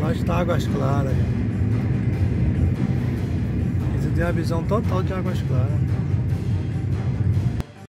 Nós está Águas Claras. Isso tem a visão total de Águas Claras.